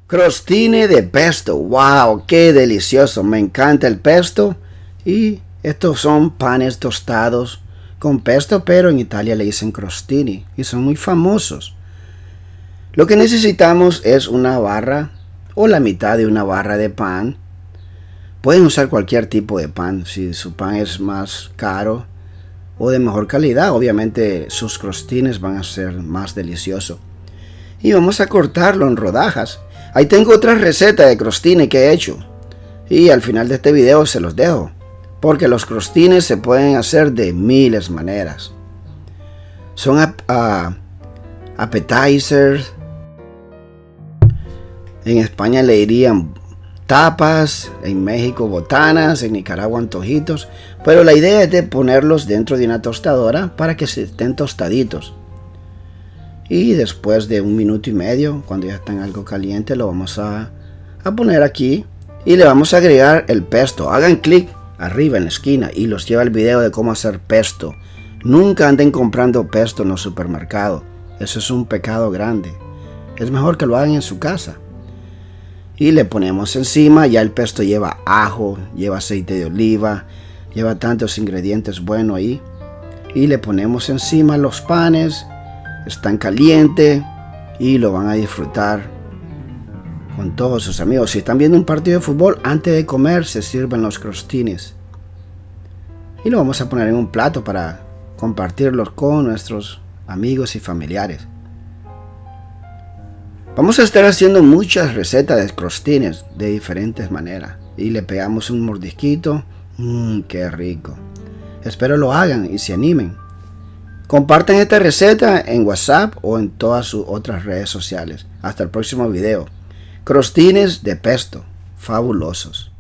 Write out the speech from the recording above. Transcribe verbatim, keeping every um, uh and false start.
Crostini de pesto. ¡Wow! ¡Qué delicioso! Me encanta el pesto. Y estos son panes tostados con pesto, pero en Italia le dicen crostini y son muy famosos. Lo que necesitamos es una barra o la mitad de una barra de pan. Pueden usar cualquier tipo de pan. Si su pan es más caro o de mejor calidad, obviamente sus crostines van a ser más deliciosos. Y vamos a cortarlo en rodajas. Ahí tengo otra receta de crostini que he hecho. Y al final de este video se los dejo. Porque los crostines se pueden hacer de miles de maneras. Son ap uh, appetizers. En España le dirían tapas, en México botanas, en Nicaragua antojitos. Pero la idea es de ponerlos dentro de una tostadora para que se estén tostaditos. Y después de un minuto y medio, cuando ya están algo caliente, lo vamos a, a poner aquí. Y le vamos a agregar el pesto. Hagan clic arriba en la esquina y los lleva el video de cómo hacer pesto. Nunca anden comprando pesto en los supermercados. Eso es un pecado grande. Es mejor que lo hagan en su casa. Y le ponemos encima. Ya el pesto lleva ajo, lleva aceite de oliva, lleva tantos ingredientes buenos ahí. Y le ponemos encima los panes. Están calientes y lo van a disfrutar con todos sus amigos. Si están viendo un partido de fútbol, antes de comer se sirven los crostines. Y lo vamos a poner en un plato para compartirlos con nuestros amigos y familiares. Vamos a estar haciendo muchas recetas de crostines de diferentes maneras. Y le pegamos un mordisquito. Mmm, qué rico. Espero lo hagan y se animen. Compartan esta receta en WhatsApp o en todas sus otras redes sociales. Hasta el próximo video. Crostines de pesto. Fabulosos.